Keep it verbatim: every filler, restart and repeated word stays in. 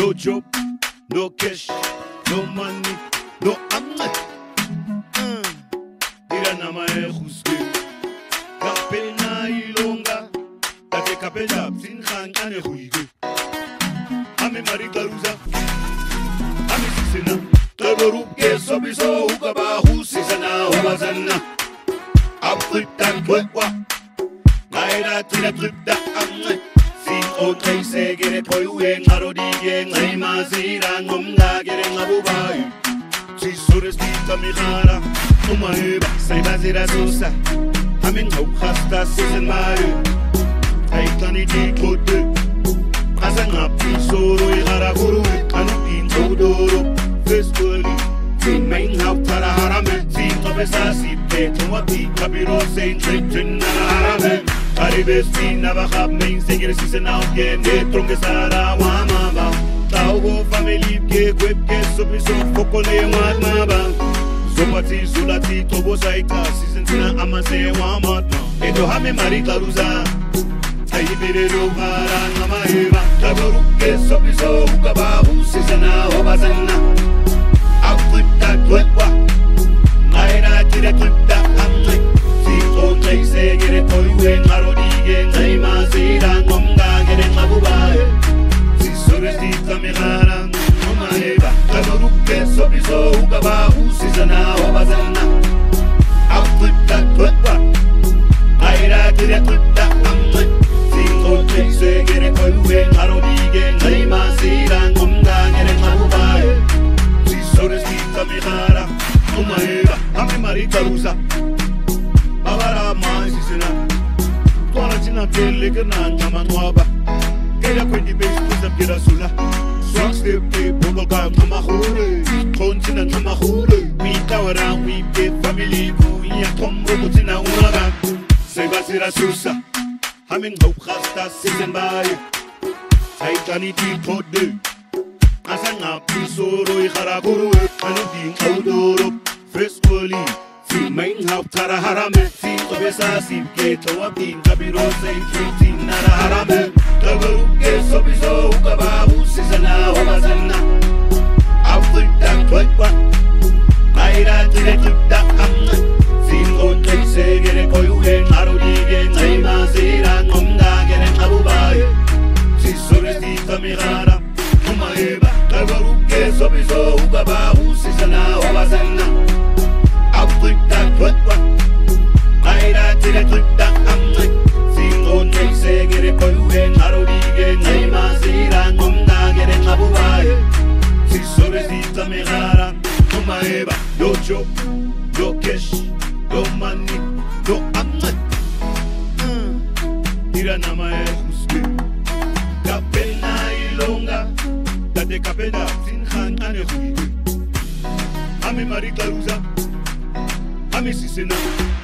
no job, no cash, no money, no amne. Ira na mae huske, kapena ilonga, tate kapena sin khangane huige. Ame mari garuza, ame sisena, taborup ke sobiso ukaba husisana wazana. Aprutan kwekwa, naira tira tripta amne. Okay, say get it for you and Harodige, Naimazira, Nomna, getting a bubai. She's so to speak to me, Hara, to my head, say Bazira Sosa. I'm in hope, Hasta season my I can't eat good. As an up, so Haraguru, and in Todoro, Festivally, see main house Taraharaman, see Tobesasi, to what the Capiro Saint Trenton, Haraman. Aribesti never have main singers is an out game, get Trongesara, Wamaba. Taugo family, get whip, get so be so focole, Maba. Sopati, Sulati, Tobo Saita, season Amase, Wamat. Edo Hame Marita Ruza. I did it over Namaheva. Tabaru, get so be so Gabahu, Sisana, Obazana. I'll flip that whipwa. Naira did a clip that I'm like. Okay, say get it for you and Harodige, Naimazira, Nomga, getting a bubai. Si suresti Tamirana, Nomaheva, Tabaruke, Sobiso, Ukaba, Usisana, Obazana. I'll flip that twitwa. Ira did it with that amlet. Sing okay, say get it for you and Harodige, Naimazira, Nomga, getting a bubai. Si suresti Tamirana, Nomaheva, Ame Marita Rusa. Abara maisina, Kona Tina Pelegana, Namanwaba, Kaya Quindi Base with a Pirasula, Swag Step, Boga, Namahure, Continent Namahure, we tower around, we get family, we are Tom Robotina Unaga, Sebasira Susa, Hamming Hope Hasta season by Taitanity Tode, Asana Pisoro, Haraguru, and Odoro, Festivally. Main house Taraharame, see Tobesa, see Gato, Wapin, Capiro, say Trinity, Nara Harame, Tabaruke, Sobiso, Kabahu, Sisana, Obazana. I'll flip that twitwa. Naira did it with that amne. See, okay, say get it for you and Harodige, Naimazira, Nomda, getting a bubai. See, Suresti, Tamirara, Umaeva, Tabaruke, Sobiso, Kabahu, Sisana, Obazana. I'll flip that twitwa. I did it with that amlet. Sing on me, say get it for you and Harodige, Naimazira, Nomna, getting a bubai. Si Suresti Tamirara, Nomaeva, no job, no cash, no money, no amlet. Ira Namae Huske, Capena Ilonga, Tate Capena, Sinhan and Huige. Ame Marita Ruza. Ame Sisena.